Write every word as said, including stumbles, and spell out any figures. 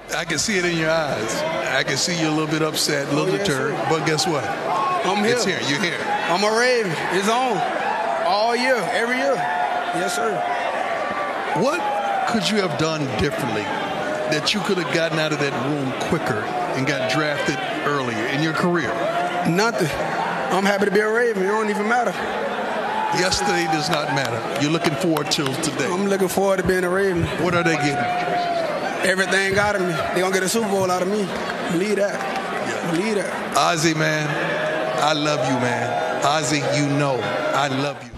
I can see it in your eyes. I can see you a little bit upset, a little Oh, yes, deterred. sir. But guess what? I'm here. It's here. You're here. I'm a Raven. It's on. All year, every year. Yes, sir. What could you have done differently that you could have gotten out of that room quicker and got drafted earlier in your career? Nothing. I'm happy to be a Raven. It don't even matter. Yesterday does not matter. You're looking forward to today. I'm looking forward to being a Raven. What are they getting? Everything out of me. They're going to get a Super Bowl out of me. Believe that. Yeah. Believe that. Ozzie, man, I love you, man. Ozzie, you know I love you.